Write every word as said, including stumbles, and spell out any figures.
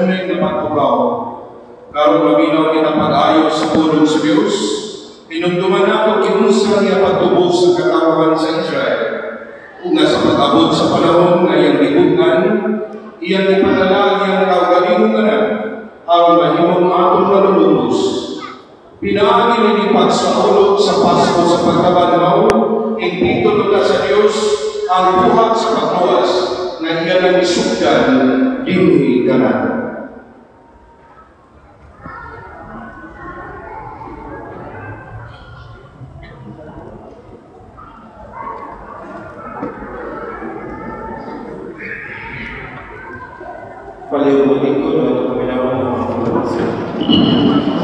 tunay na pagtugaw. Karon maminaw kita pag-ayo sa pulong sa Dios. Hinumduman nato kinunsa niya pagtubos sa katawan sa Israel. Kung nasa pag-abot sa panahon nga iyang libutan, iyang ipanalagi ang kaugalingon ang mahimong atong malulubos. Pinaagi nilipag sa ulo sa Pasko sa pagkabanlaw, impito na sa Diyos ang buhat sa pagluwas na iya ng isugdan dinhi kanan. Paliw mo lingkod at kaminawan ng mga